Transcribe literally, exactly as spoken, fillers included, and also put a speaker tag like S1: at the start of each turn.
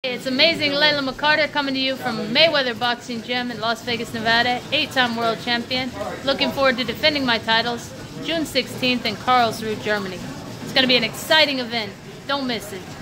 S1: It's amazing. Layla McCarter coming to you from Mayweather Boxing Gym in Las Vegas, Nevada. Eight-time world champion. Looking forward to defending my titles June sixteenth in Karlsruhe, Germany. It's going to be an exciting event. Don't miss it.